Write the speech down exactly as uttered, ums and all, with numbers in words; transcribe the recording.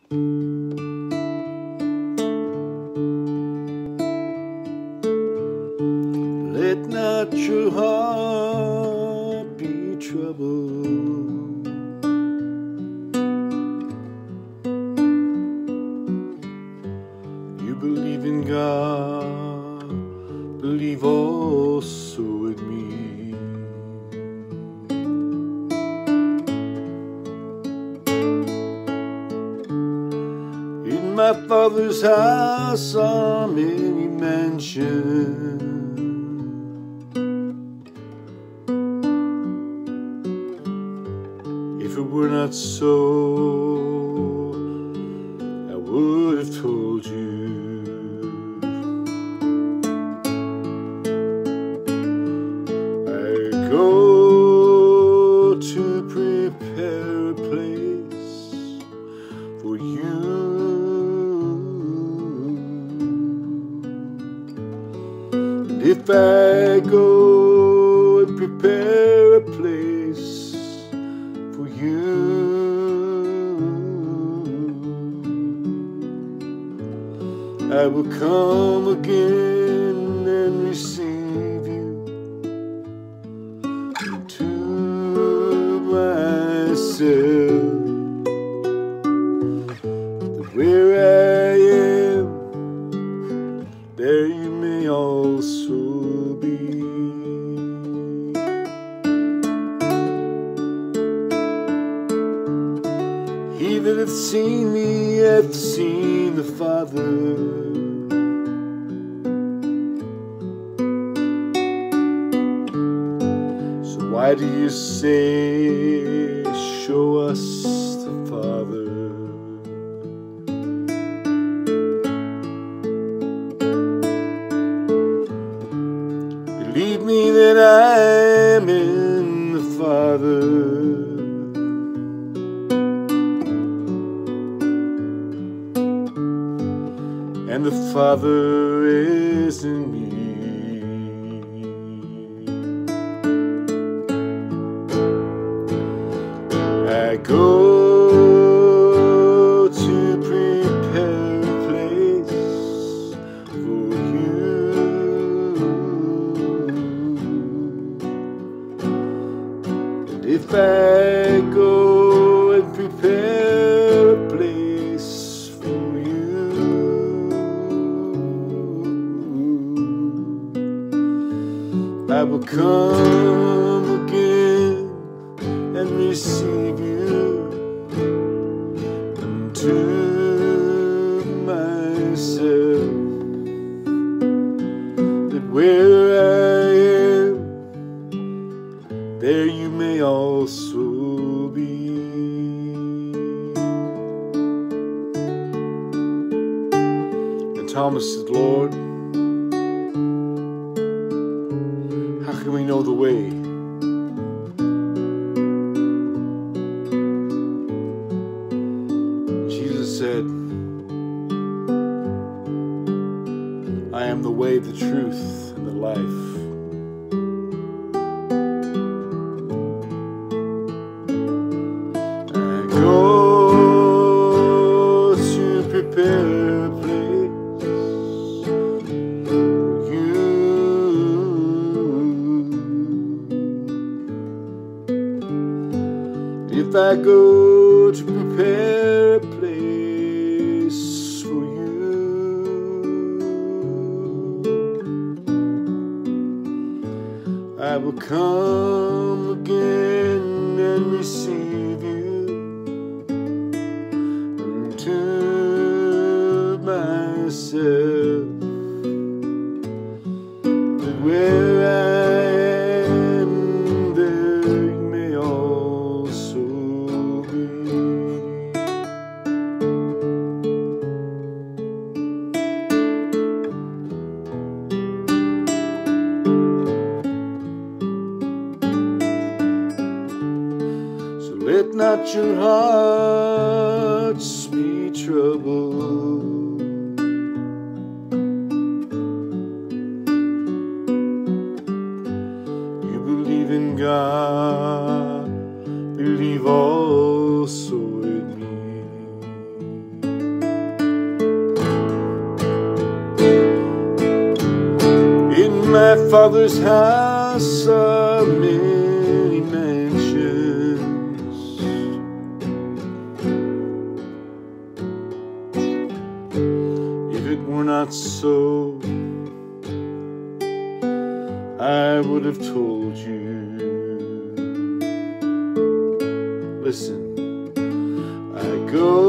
Let not your heart be troubled. You believe in God, believe also in me. In my Father's house are many mansions. If it were not so, I would have told you. I go to prepare a place for you. And if I go and prepare a place for you, I will come again and receive you to myself, that where I am, there you may also be. He that hath seen me hath seen the Father. So why do you say, show us the Father? Believe me that I am in the Father, and the Father is in me. I go to prepare a place for you. And if I go and prepare a place for you, I will come again and receive you unto myself, that where I am, there you may also be. And Thomas said, Lord, how can we know the way? Jesus said, I am the way, the truth, and the life. I go to prepare a place for you. If I go to prepare a place for you, I will come again and receive you unto myself, that where I am, there you may also be. Let not your hearts be troubled. You believe in God, believe also in me. Father's house of many mansions. If it were not so, I would have told you. Listen, I go